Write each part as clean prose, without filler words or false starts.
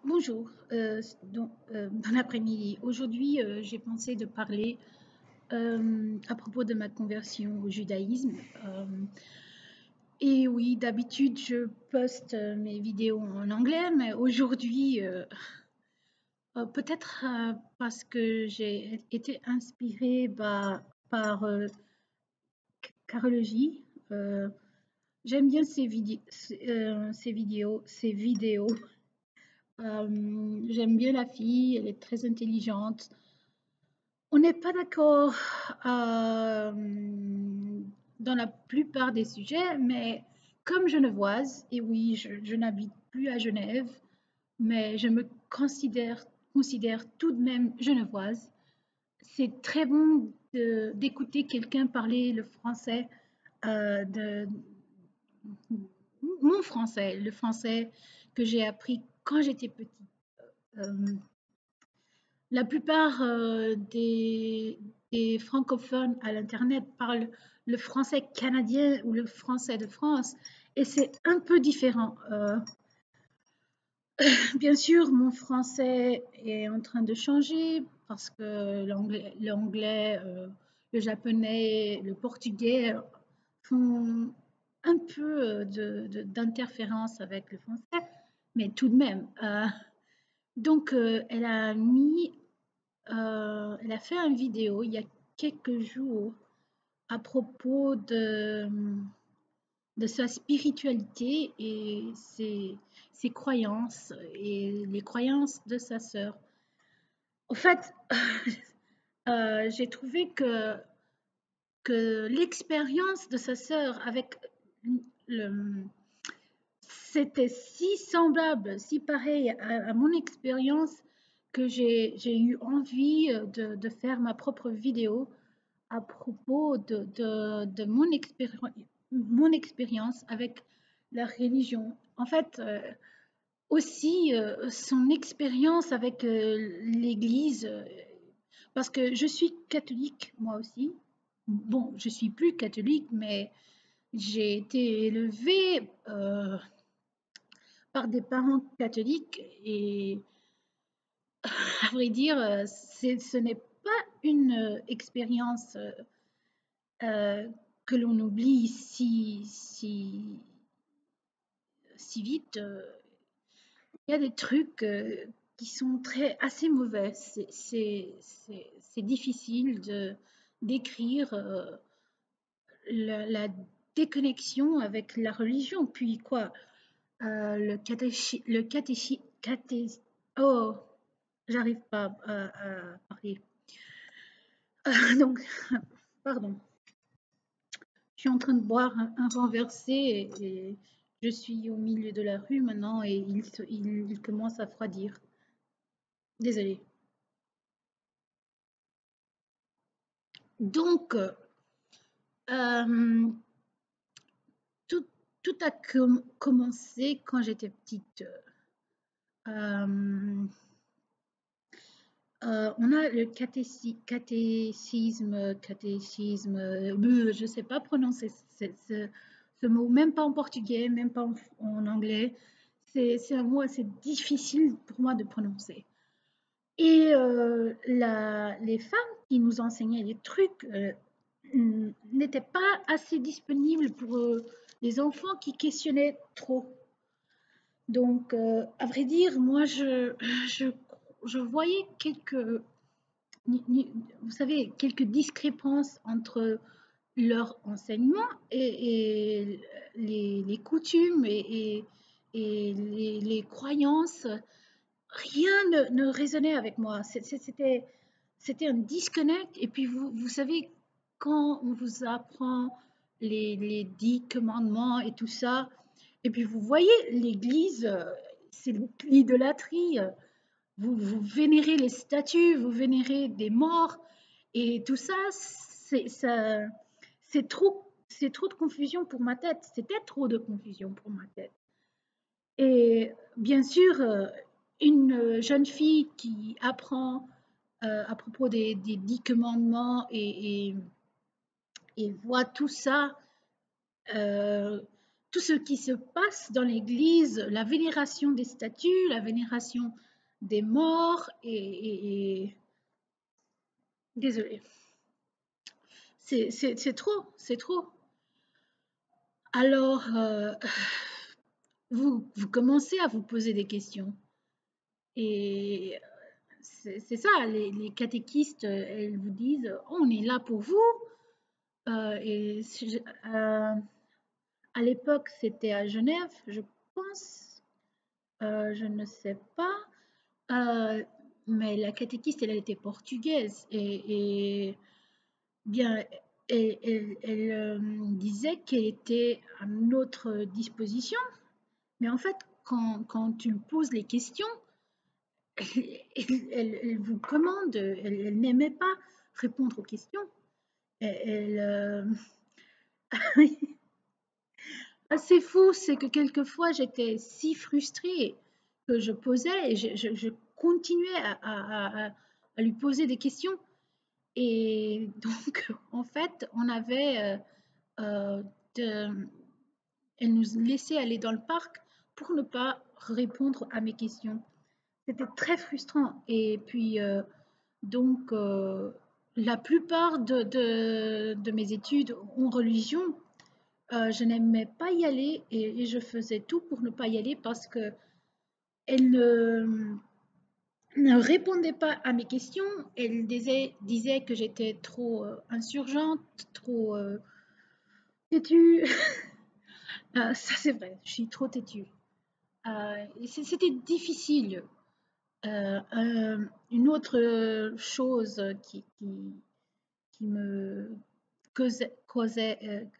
Bonjour, bon après-midi. Aujourd'hui, j'ai pensé de parler à propos de ma conversion au judaïsme. Euh, et oui, d'habitude, je poste mes vidéos en anglais, mais aujourd'hui, peut-être parce que j'ai été inspirée par Carologie. Euh, J'aime bien ces vidéos. J'aime bien la fille, elle est très intelligente. On n'est pas d'accord dans la plupart des sujets, mais comme genevoise, et oui, je n'habite plus à Genève, mais je me considère tout de même genevoise. C'est très bon d'écouter quelqu'un parler le français, de mon français, le français que j'ai appris quand j'étais petite. Euh, La plupart des francophones à l'Internet parlent le français canadien ou le français de France et c'est un peu différent. Bien sûr, mon français est en train de changer parce que l'anglais, le japonais, le portugais font un peu d'interférence avec le français, mais tout de même. Donc, elle a fait une vidéo il y a quelques jours à propos de sa spiritualité et ses croyances et les croyances de sa sœur. Au fait, j'ai trouvé que l'expérience de sa sœur avec le, c'était si semblable, si pareil à mon expérience que j'ai eu envie de faire ma propre vidéo à propos de mon expérience avec la religion. En fait, aussi son expérience avec l'Église, parce que je suis catholique moi aussi. Bon, je suis plus catholique, mais j'ai été élevée par des parents catholiques et à vrai dire, ce n'est pas une expérience euh, que l'on oublie si vite. Il y a des trucs qui sont assez mauvais. C'est difficile de d'écrire la déconnexion avec la religion. Puis quoi, oh, j'arrive pas à parler. Donc, pardon. Je suis en train de boire un renversé et je suis au milieu de la rue maintenant et il commence à froidir. Désolée. Donc, euh, tout, tout a commencé quand j'étais petite. Euh, on a le catéchisme, je ne sais pas prononcer ce mot, même pas en portugais, même pas en anglais. C'est un mot assez difficile pour moi de prononcer. Et les femmes qui nous enseignaient les trucs n'étaient pas assez disponibles pour les enfants qui questionnaient trop. Donc, à vrai dire, moi, je, je voyais vous savez, quelques discrépances entre leur enseignement et les coutumes et les croyances. Rien ne résonnait avec moi. C'était un disconnect. Et puis, vous savez, quand on vous apprend les 10 commandements et tout ça, et puis vous voyez l'Église, c'est l'idolâtrie. Vous vénérez les statues, vous vénérez des morts, et tout ça, c'est trop de confusion pour ma tête. C'était trop de confusion pour ma tête. Et bien sûr, une jeune fille qui apprend à propos des 10 commandements et voit tout ça, euh, tout ce qui se passe dans l'Église, la vénération des statues, la vénération des morts désolée, c'est trop, c'est trop. Alors, vous commencez à vous poser des questions. Et c'est ça, les catéchistes, elles vous disent, oh, on est là pour vous. À l'époque, c'était à Genève, je pense. Je ne sais pas. Mais la catéchiste, elle était portugaise et bien, elle disait qu'elle était à notre disposition. Mais en fait, quand tu poses les questions, elle vous commande, elle n'aimait pas répondre aux questions. C'est fou, c'est que quelquefois j'étais si frustrée que je posais et je continuais à lui poser des questions. Et donc, en fait, de- elle nous laissait aller dans le parc pour ne pas répondre à mes questions. C'était très frustrant. Et puis, donc, la plupart de mes études en religion, je n'aimais pas y aller et je faisais tout pour ne pas y aller parce que elle ne répondait pas à mes questions. Elle disait que j'étais trop insurgente, trop têtue. Ça, c'est vrai, je suis trop têtue. C'était difficile. Une autre chose qui me causait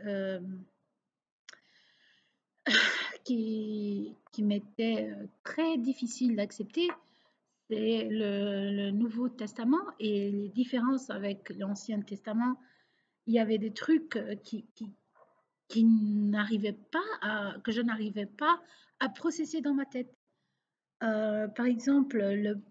qui m'était très difficile d'accepter, c'est le Nouveau Testament et les différences avec l'Ancien Testament. Il y avait des trucs qui n'arrivaient pas que je n'arrivais pas à processer dans ma tête. Par exemple,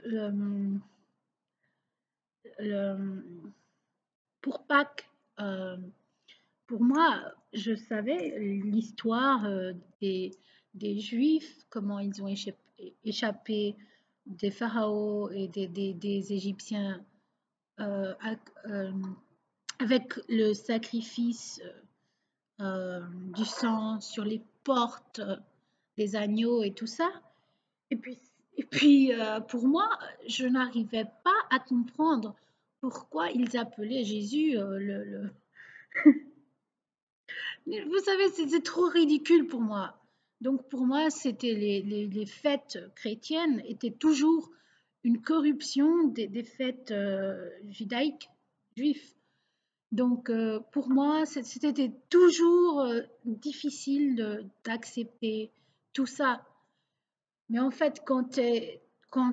pour Pâques, pour moi, je savais l'histoire des Juifs, comment ils ont échappé des pharaons et des Égyptiens euh, euh, avec le sacrifice du sang sur les portes des agneaux et tout ça. Et puis, pour moi, je n'arrivais pas à comprendre pourquoi ils appelaient Jésus Vous savez, c'est trop ridicule pour moi. Donc pour moi, c'était les fêtes chrétiennes étaient toujours une corruption des fêtes judaïques, juifs. Donc pour moi, c'était toujours difficile d'accepter tout ça. Mais en fait, quand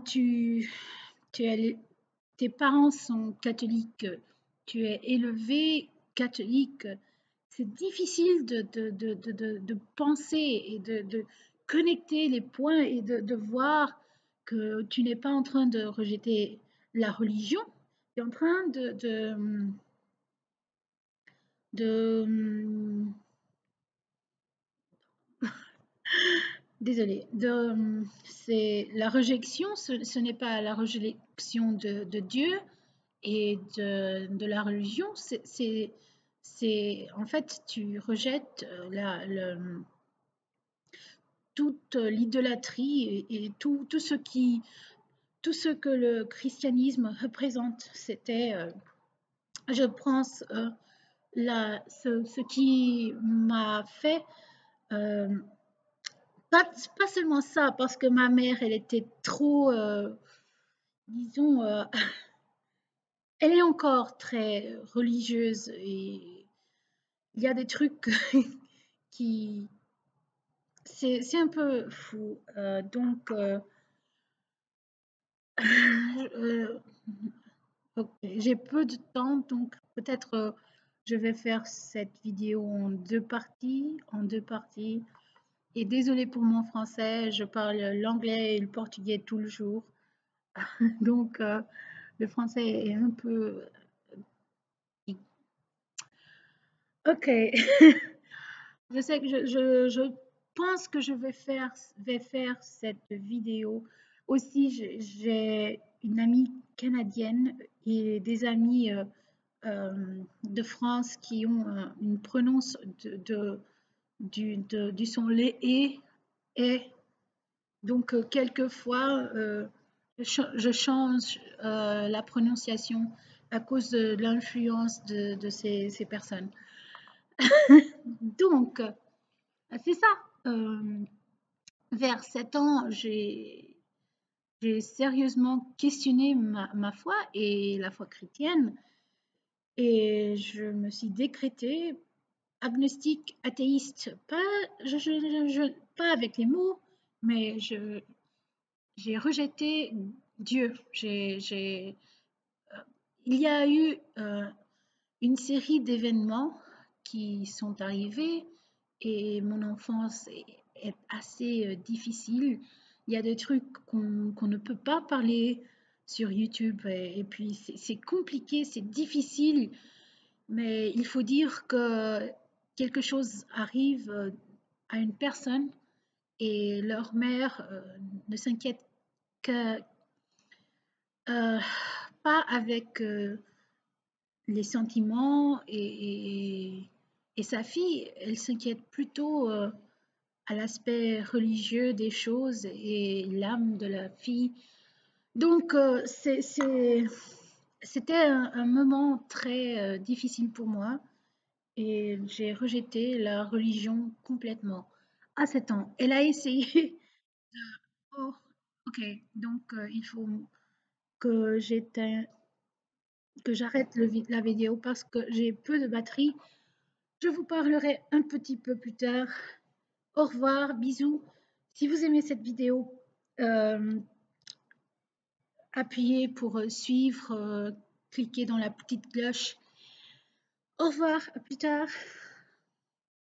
tes parents sont catholiques, tu es élevé catholique, c'est difficile de penser et de connecter les points et de voir que tu n'es pas en train de rejeter la religion, tu es en train de désolée, c'est la rejection, ce n'est pas la rejection de Dieu et de la religion, en fait, tu rejettes toute l'idolâtrie et tout ce que le christianisme représente. C'était, je pense, ce qui m'a fait euh, pas seulement ça, parce que ma mère, elle était trop, disons, elle est encore très religieuse et il y a des trucs qui, c'est un peu fou. Donc, euh, ok, j'ai peu de temps, donc peut-être je vais faire cette vidéo en deux parties, Et désolée pour mon français, je parle l'anglais et le portugais tout le jour. Donc, le français est un peu... Ok. Je sais que je pense que vais faire cette vidéo. Aussi, j'ai une amie canadienne et des amis de France qui ont une prononce du son les et. Donc, quelquefois, je change la prononciation à cause de l'influence de ces personnes. Donc, c'est ça. Euh, Vers 7 ans, j'ai sérieusement questionné ma foi et la foi chrétienne et je me suis décrétée agnostique, athéiste. Pas avec les mots, mais j'ai rejeté Dieu. Il y a eu une série d'événements qui sont arrivés et mon enfance est assez difficile. Il y a des trucs qu'on ne peut pas parler sur YouTube et puis c'est compliqué, c'est difficile, mais il faut dire que quelque chose arrive à une personne et leur mère ne s'inquiète que, euh, pas avec les sentiments et sa fille, elle s'inquiète plutôt à l'aspect religieux des choses et l'âme de la fille. Donc, c'était un moment très difficile pour moi et j'ai rejeté la religion complètement à 7 ans. Elle a essayé. Oh, ok, donc il faut que que j'arrête la vidéo parce que j'ai peu de batterie. Je vous parlerai un petit peu plus tard. Au revoir, bisous. Si vous aimez cette vidéo, euh, appuyez pour suivre, cliquez dans la petite cloche. Au revoir, à plus tard.